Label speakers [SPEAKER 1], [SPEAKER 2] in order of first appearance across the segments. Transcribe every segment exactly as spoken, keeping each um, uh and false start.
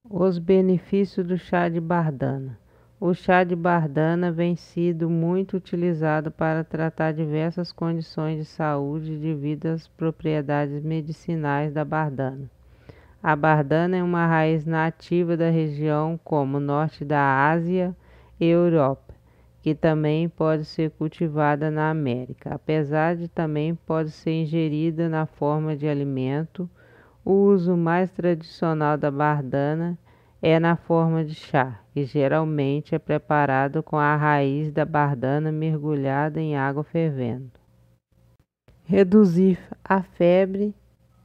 [SPEAKER 1] Os benefícios do chá de bardana. O chá de bardana vem sido muito utilizado para tratar diversas condições de saúde devido às propriedades medicinais da bardana. A bardana é uma raiz nativa da região como norte da Ásia e Europa, que também pode ser cultivada na América. Apesar de também pode ser ingerida na forma de alimento, o uso mais tradicional da bardana é na forma de chá, que geralmente é preparado com a raiz da bardana mergulhada em água fervendo. Reduzir a febre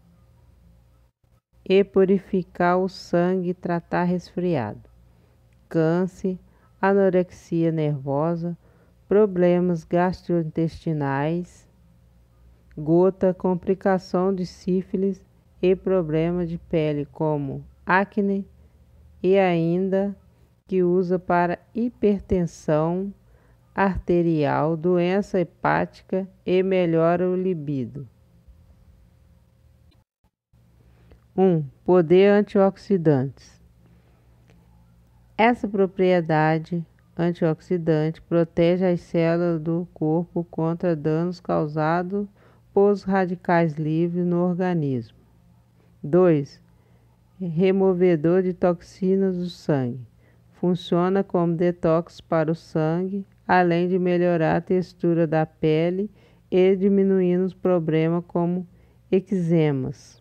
[SPEAKER 1] e purificar o sangue e tratar resfriado, câncer, anorexia nervosa, problemas gastrointestinais, gota, complicação de sífilis e problemas de pele como acne, e ainda que usa para hipertensão arterial, doença hepática e melhora o libido. um. Poder antioxidantes. Essa propriedade antioxidante protege as células do corpo contra danos causados por radicais livres no organismo. dois. Removedor de toxinas do sangue. Funciona como detox para o sangue, além de melhorar a textura da pele e diminuindo os problemas como eczemas.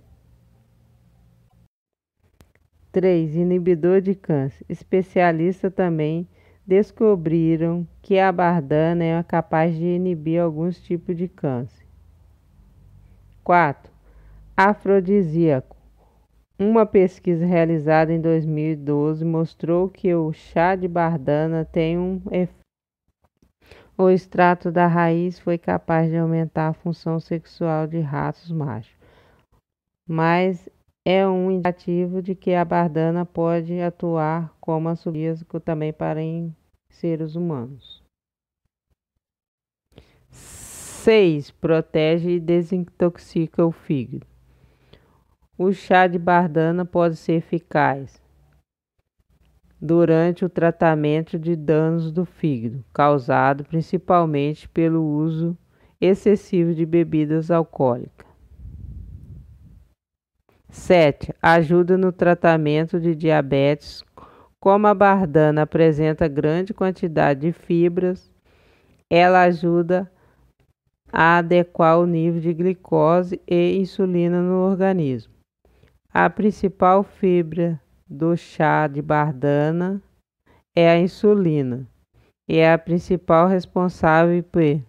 [SPEAKER 1] três. Inibidor de câncer. Especialistas também descobriram que a bardana é capaz de inibir alguns tipos de câncer. quatro. Afrodisíaco. Uma pesquisa realizada em dois mil e doze mostrou que o chá de bardana tem um efeito. O extrato da raiz foi capaz de aumentar a função sexual de ratos machos, mas é um indicativo de que a bardana pode atuar como ansiolítico também para em seres humanos. seis. Protege e desintoxica o fígado. O chá de bardana pode ser eficaz durante o tratamento de danos do fígado, causado principalmente pelo uso excessivo de bebidas alcoólicas. sete. Ajuda no tratamento de diabetes. Como a bardana apresenta grande quantidade de fibras, ela ajuda a adequar o nível de glicose e insulina no organismo. A principal fibra do chá de bardana é a insulina e é a principal responsável por,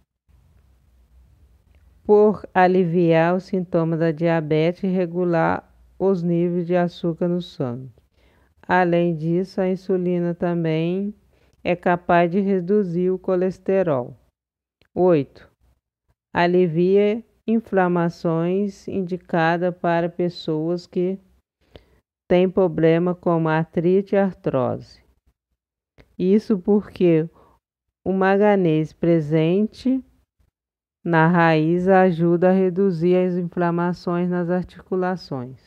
[SPEAKER 1] por aliviar os sintomas da diabetes e regular os níveis de açúcar no sangue. Além disso, a insulina também é capaz de reduzir o colesterol. oito. Alivia inflamações indicada para pessoas que têm problema como artrite e artrose. Isso porque o manganês presente na raiz ajuda a reduzir as inflamações nas articulações.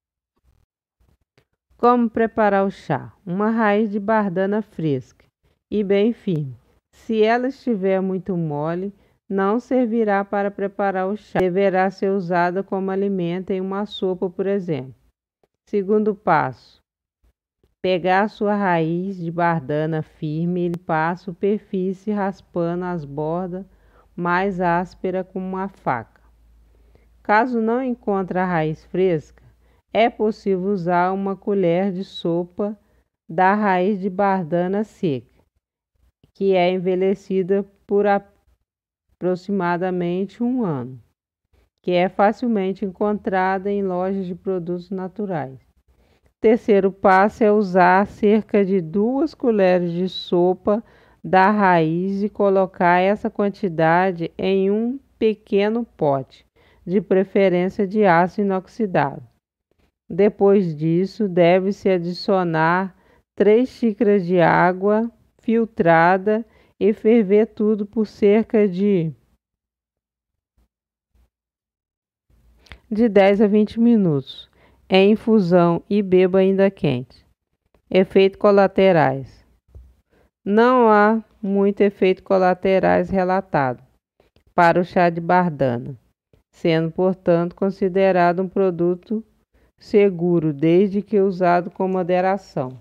[SPEAKER 1] Como preparar o chá? Uma raiz de bardana fresca e bem firme. Se ela estiver muito mole, não servirá para preparar o chá. Deverá ser usada como alimento em uma sopa, por exemplo. Segundo passo: pegar a sua raiz de bardana firme e limpar a superfície raspando as bordas mais ásperas com uma faca. Caso não encontre a raiz fresca, é possível usar uma colher de sopa da raiz de bardana seca, que é envelhecida por aproximadamente um ano, que é facilmente encontrada em lojas de produtos naturais. Terceiro passo é usar cerca de duas colheres de sopa da raiz e colocar essa quantidade em um pequeno pote, de preferência de aço inoxidável. Depois disso, deve-se adicionar três xícaras de água filtrada e ferver tudo por cerca de, de dez a vinte minutos. em infusão e beba ainda quente. Efeitos colaterais. Não há muito efeitos colaterais relatados para o chá de bardana, sendo, portanto, considerado um produto seguro desde que usado com moderação.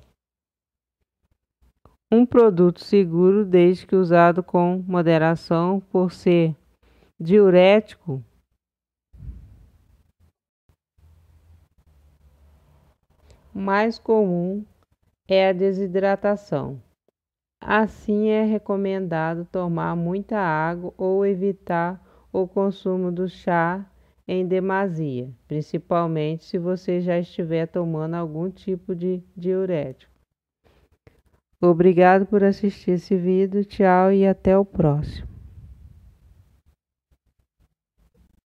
[SPEAKER 1] Um produto seguro desde que usado com moderação, por ser diurético, mais comum é a desidratação. Assim, é recomendado tomar muita água ou evitar o consumo do chá em demasia, principalmente se você já estiver tomando algum tipo de diurético. Obrigado por assistir esse vídeo, tchau e até o próximo.